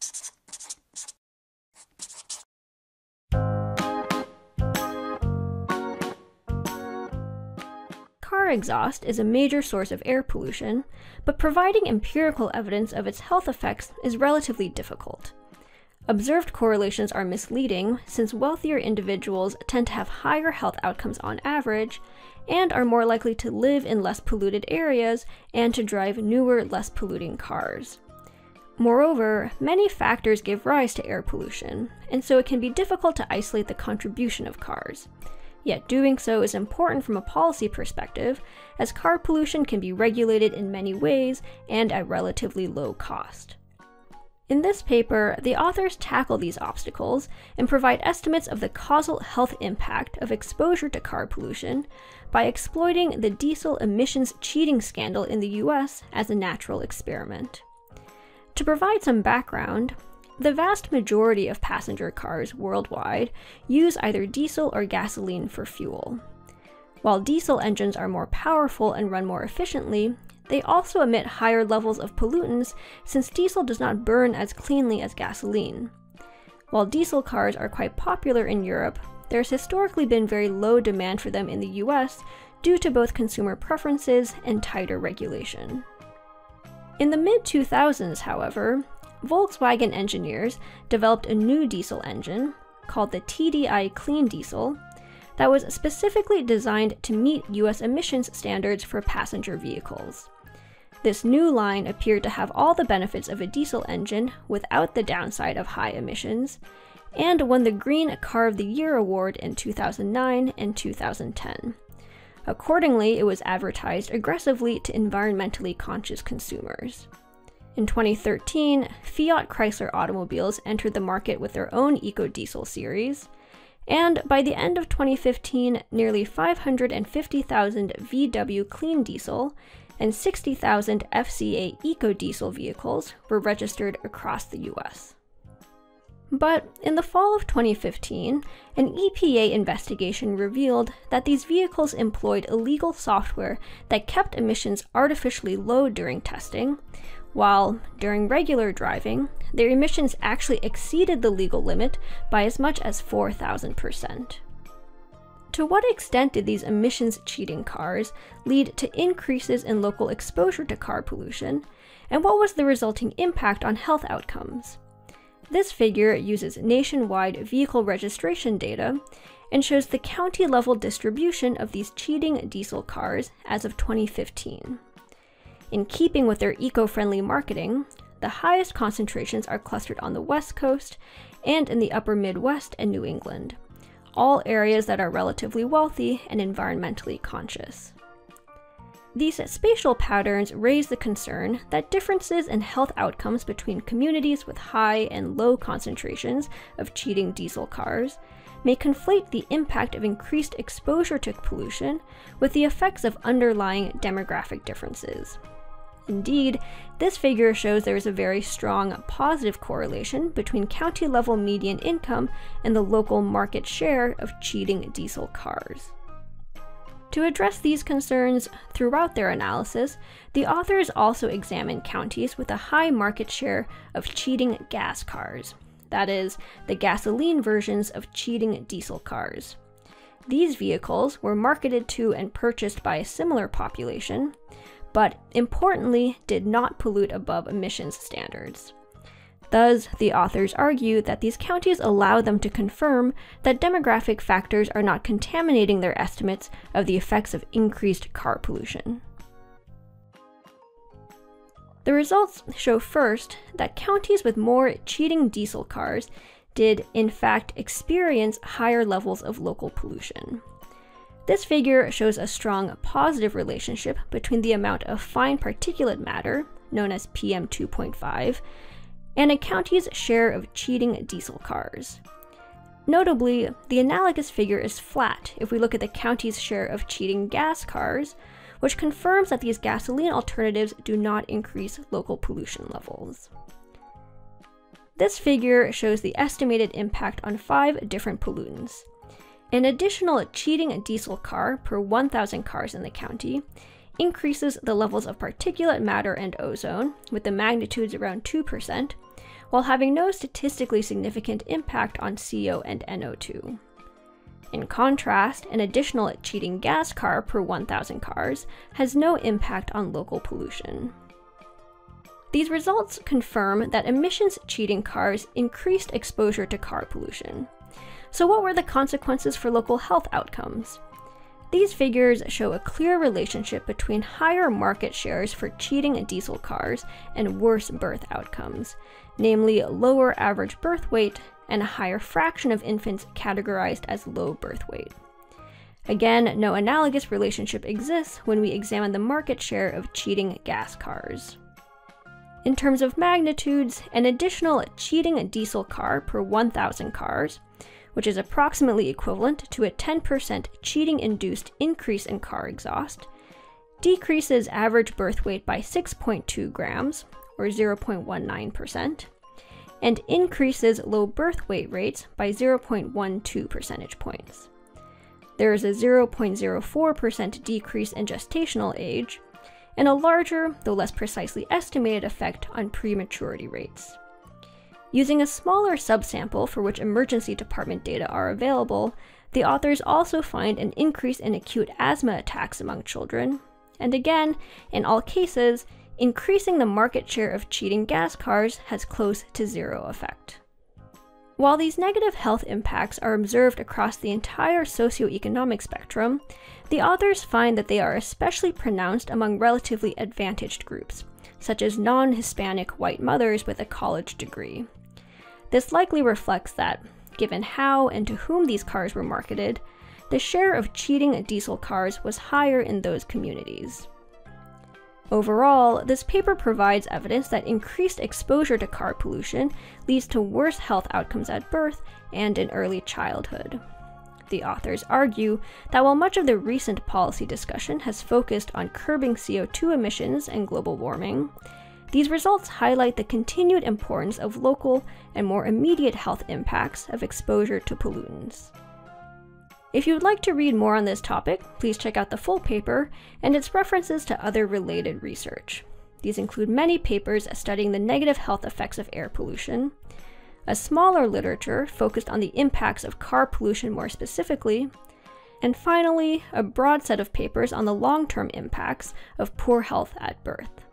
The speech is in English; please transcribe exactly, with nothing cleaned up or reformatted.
Car exhaust is a major source of air pollution, but providing empirical evidence of its health effects is relatively difficult. Observed correlations are misleading since wealthier individuals tend to have higher health outcomes on average and are more likely to live in less polluted areas and to drive newer, less polluting cars. Moreover, many factors give rise to air pollution, and so it can be difficult to isolate the contribution of cars. Yet doing so is important from a policy perspective, as car pollution can be regulated in many ways and at relatively low cost. In this paper, the authors tackle these obstacles and provide estimates of the causal health impact of exposure to car pollution by exploiting the diesel emissions cheating scandal in the U S as a natural experiment. To provide some background, the vast majority of passenger cars worldwide use either diesel or gasoline for fuel. While diesel engines are more powerful and run more efficiently, they also emit higher levels of pollutants since diesel does not burn as cleanly as gasoline. While diesel cars are quite popular in Europe, there's historically been very low demand for them in the U S due to both consumer preferences and tighter regulation. In the mid two thousands, however, Volkswagen engineers developed a new diesel engine, called the T D I Clean Diesel, that was specifically designed to meet U S emissions standards for passenger vehicles. This new line appeared to have all the benefits of a diesel engine without the downside of high emissions, and won the Green Car of the Year award in two thousand nine and two thousand ten. Accordingly, it was advertised aggressively to environmentally conscious consumers. In twenty thirteen, Fiat Chrysler automobiles entered the market with their own EcoDiesel series, and by the end of twenty fifteen, nearly five hundred fifty thousand V W Clean Diesel and sixty thousand F C A EcoDiesel vehicles were registered across the U S. But in the fall of twenty fifteen, an E P A investigation revealed that these vehicles employed illegal software that kept emissions artificially low during testing, while, during regular driving, their emissions actually exceeded the legal limit by as much as four thousand percent. To what extent did these emissions-cheating cars lead to increases in local exposure to car pollution, and what was the resulting impact on health outcomes? This figure uses nationwide vehicle registration data and shows the county-level distribution of these cheating diesel cars as of twenty fifteen. In keeping with their eco-friendly marketing, the highest concentrations are clustered on the West Coast and in the upper Midwest and New England, all areas that are relatively wealthy and environmentally conscious. These spatial patterns raise the concern that differences in health outcomes between communities with high and low concentrations of cheating diesel cars may conflate the impact of increased exposure to pollution with the effects of underlying demographic differences. Indeed, this figure shows there is a very strong positive correlation between county-level median income and the local market share of cheating diesel cars. To address these concerns throughout their analysis, the authors also examined counties with a high market share of cheating gas cars, that is, the gasoline versions of cheating diesel cars. These vehicles were marketed to and purchased by a similar population, but importantly did not pollute above emissions standards. Thus, the authors argue that these counties allow them to confirm that demographic factors are not contaminating their estimates of the effects of increased car pollution. The results show first that counties with more cheating diesel cars did, in fact, experience higher levels of local pollution. This figure shows a strong positive relationship between the amount of fine particulate matter, known as P M two point five, and a county's share of cheating diesel cars. Notably, the analogous figure is flat if we look at the county's share of cheating gas cars, which confirms that these gasoline alternatives do not increase local pollution levels. This figure shows the estimated impact on five different pollutants. An additional cheating diesel car per one thousand cars in the county increases the levels of particulate matter and ozone, with the magnitudes around two percent, while having no statistically significant impact on C O and N O two. In contrast, an additional cheating gas car per one thousand cars has no impact on local pollution. These results confirm that emissions-cheating cars increased exposure to car pollution. So what were the consequences for local health outcomes? These figures show a clear relationship between higher market shares for cheating diesel cars and worse birth outcomes, namely lower average birth weight and a higher fraction of infants categorized as low birth weight. Again, no analogous relationship exists when we examine the market share of cheating gas cars. In terms of magnitudes, an additional cheating diesel car per one thousand cars, which is approximately equivalent to a ten percent cheating-induced increase in car exhaust, decreases average birth weight by six point two grams, or zero point one nine percent, and increases low birth weight rates by zero point one two percentage points. There is a zero point zero four percent decrease in gestational age, and a larger, though less precisely estimated effect on prematurity rates. Using a smaller subsample for which emergency department data are available, the authors also find an increase in acute asthma attacks among children, and again, in all cases, increasing the market share of cheating gas cars has close to zero effect. While these negative health impacts are observed across the entire socioeconomic spectrum, the authors find that they are especially pronounced among relatively advantaged groups, such as non-Hispanic white mothers with a college degree. This likely reflects that, given how and to whom these cars were marketed, the share of cheating diesel cars was higher in those communities. Overall, this paper provides evidence that increased exposure to car pollution leads to worse health outcomes at birth and in early childhood. The authors argue that while much of the recent policy discussion has focused on curbing C O two emissions and global warming, these results highlight the continued importance of local and more immediate health impacts of exposure to pollutants. If you would like to read more on this topic, please check out the full paper and its references to other related research. These include many papers studying the negative health effects of air pollution, a smaller literature focused on the impacts of car pollution more specifically, and finally, a broad set of papers on the long-term impacts of poor health at birth.